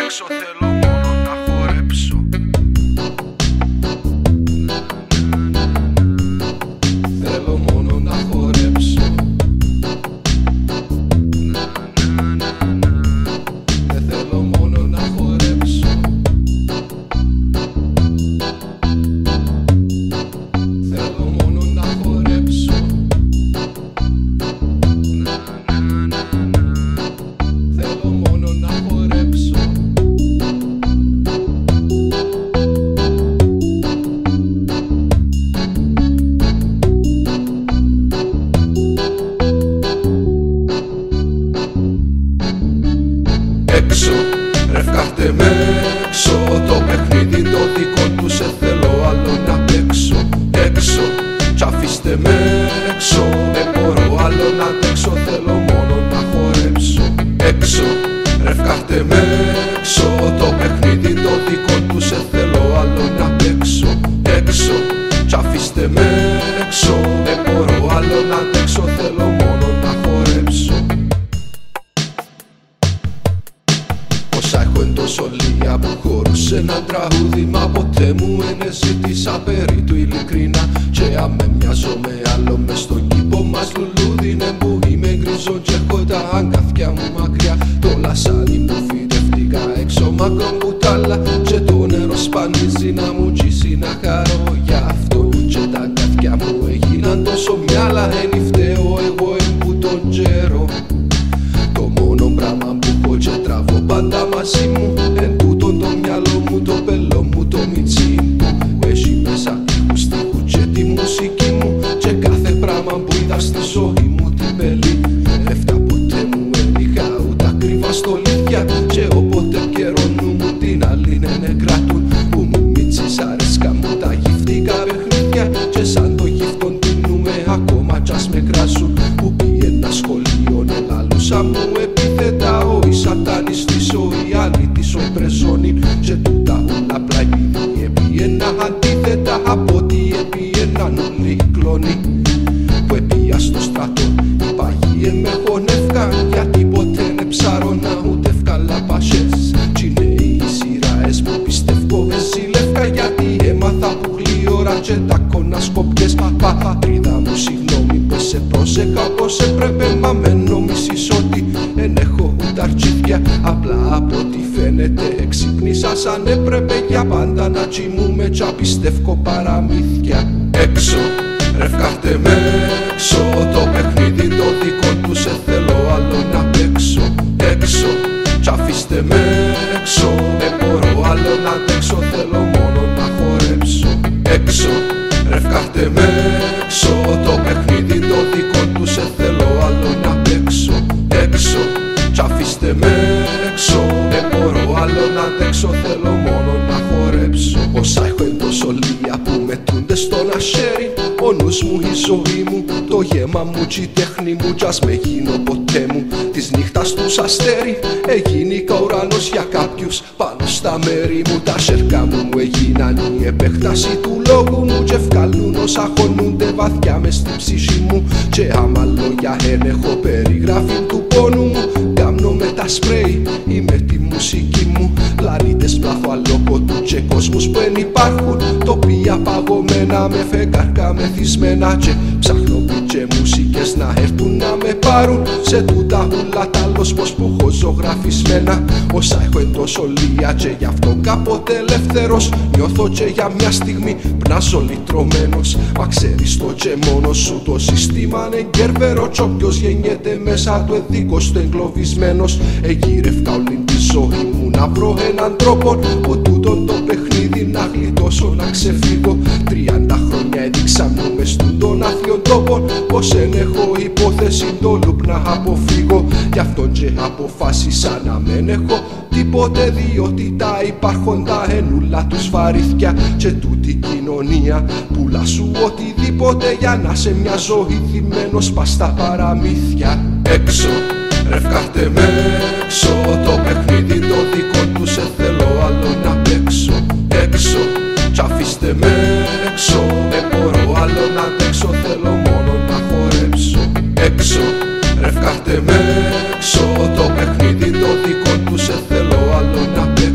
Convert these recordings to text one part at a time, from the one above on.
αντέξω, θέλω μόνο να χορέψω. Θέλω μόνο να χορέψω. Θέλω μόνο να χορέψω. Θέλω μόνο να χορέψω. Θέλω μόνο να χορέψω. Έξω, ρε βγάλτε με έξω. Το παιχνίδι το δικό του σε θέλω άλλο να παίξω. Έξω, κι αφήστε με έξω. Δεν μπορώ άλλο να αντέξω, θέλω μόνο να χορέψω. Έξω, ρε βγάλτε με έξω. Το παιχνίδι το δικό του σε θέλω άλλο να παίξω. Έξω, κι αφήστε με έξω. Δεν μπορώ άλλο να αντέξω, θέλω μόνο να χορέψω. Όσα έχω εντός ολία που χωρούσε ένα τραγούδι, μα ποτέ μου δεν ζήτησα περί του ειλικρινά. Και άμε μοιάζω με άλλο μες στον κήπο μας λουλούδι. Ναι που είμαι γκρίζο και έχω τα αγκάθια μου μακριά. Το λασάνι που φυτευτήκα έξω μακρόν κουτάλα. Και το νερό σπανίζει να μου τζίσει να χαρώ γι' αυτό. Και τα αγκάθια μου έγιναν τόσο μυάλα. Εν φταίω εγώ που τον τζέρω. Το μόνο πράγμα που έχω και τραβώ πάντα μαζί μου, εν τούτον το μυαλό μου, το πελό μου, το μιτσί μου. Έχει μέσα ήχους, στίχους και τη μουσική μου. Και κάθε πράγμα που είδα στη ζωή μου την πελή. Λεφτά ποτέ μου δεν είχα ούτε ακριβά στολίδια. Και όποτε καιρώνουν μου την άλλη ναι κρατούν. Που μου μίτσις αρέσκα μου τα γυφτικά παιχνίδια. Και σαν το γύφτον τίνουμε ακόμα κι ας με κράζουν. Που πήγαινα σχολείο ελαλούσα μου επίθετα. Ο η σατανιστής, ο η αλήτης, ο η πρεζόνιν. Και τούτα ούλα απλά επειδή επίαινα αντίθετα. Από ό,τι επίαιναν όλοι οι κλόνοι. Που επία στο στρατό οι παγιοί με χωνεύκαν. Γιατί ποτέ δεν ψάρωνα ούτε ευκάλα πασές. Κι είναι οι σειράες που πιστεύω ζηλεύκα. Γιατί έμαθα που γλύωρα και τα κονασκοπιές. Πατρίδα μου συγγνώμη που σε πρόσεχα όπως έπρεπε. Μα με νόμισες ότι δεν έχω ούτε αρχίδια. Απλά από ό,τι φαίνεται εξυπνήσα σαν έπρεπε. Για πάντα να τσιμούμε κι απιστεύω παραμύθια. Έξω, ρε βγάλτε με έξω. Το παιχνίδι το δικό του σε θέλω άλλο να παίξω. Έξω, κι αφήστε με έξω. Δεν μπορώ άλλο να αντέξω, θέλω μόνο να χορέψω. Έξω, ρε βγάλτε με έξω. Το παιχνίδι το δικό του σε θέλω άλλο να παίξω. Έξω, κι αφήστε με έξω. Δεν μπορώ άλλο να αντέξω, θέλω μόνο να χορέψω. Όσα έχω εντός ολία που μετρούνται στον αχέρι. Ο νους μου, η ζωή μου, το γέμα μου κι η τέχνη μου. Κι ας με γίνω ποτέ μου της νύχτας τους αστέρι. Εγίνηκα ουρανός για κάποιους πάνω στα μέρη μου. Τα σέρκα μου έγιναν η επέκταση του λόγου μου. Και ευκαλούν όσα χωνούνται βαθιά μες στην ψυχή μου. Και άμα λόγια εν έχω περιγράφει του πόνου μου. Κάμνω με τα σπρέι ή με τη μουσική μου. Πλανήτες πλάθω αλόκοτου και κόσμους που εν υπάρχουν. Τοπία παγωμένα με φεγγάρκα μεθυσμένα. Και ψάχνω και μουσικές να έρθουν να με πάρουν. Σε τούτα ούλα τα πως που έχω ζωγραφισμένα. Όσα έχω εντός ολία και γι' αυτό κάποτε ελεύθερος. Νιώθω και για μια στιγμή πνάζω λυτρωμένος. Μα ξέρεις το και μόνος σου το σύστημα είναι γκέρβερο. Κι όποιος γεννιέται μέσα του εδίκος του εγκλωβισμένος. Εγύρευκα όλη τη ζωή μου να βρω έναν τρόπο. Που τούτον το παιχνίδι να γλιτώσω να ξεφύγω. 30 χρόνια έδειξα μου μες των άθλιων τόπων. Πως εν έχω υπόθεση το λουπ να αποφύγω. Γι' αυτόν και αποφάσισα να μεν έχω τίποτε. Διότι τα υπάρχοντα ενούλα τους βαρύθια. Και τούτη κοινωνία πουλά σου οτιδήποτε. Για να σε μια ζωή θυμμένος πας στα παραμύθια. Έξω, ρε βγάλτε με έξω. Το παιχνίδι το δικό του σε θέλω άλλο να παίξω. Έξω, κι αφήστε με έξω. Δεν μπορώ άλλο να αντέξω, θέλω μόνο να χορέψω. Έξω, ρε βγάλτε με έξω. Το παιχνίδι το δικό του σε θέλω άλλο να παίξω.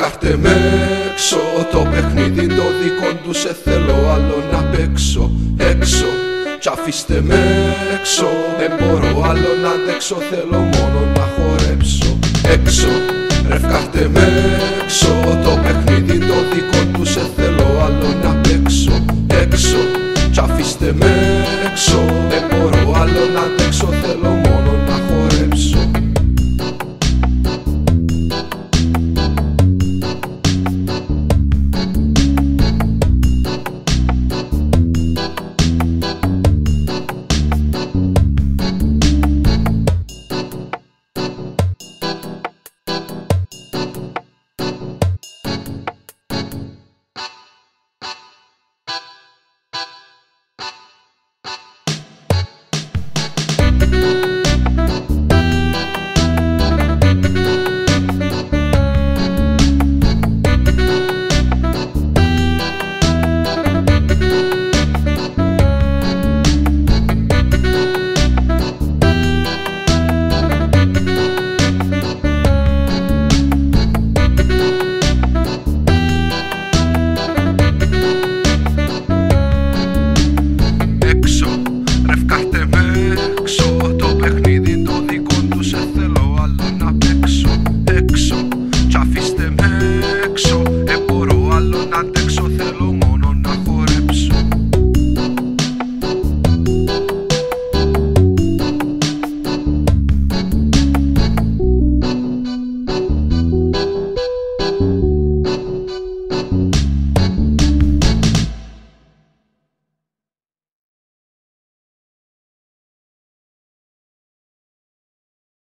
βγάχτε με έξω, το παιχνίδι το δικό του σε θέλω άλλο να παίξω έξω. Κι αφήστε με έξω, δεν μπορώ άλλο να αντέξω, θέλω μόνο να χορέψω έξω. Ρε βγάχτε με έξω, το παιχνίδι το δικό του σε θέλω άλλο να παίξω έξω. Κι αφήστε με έξω,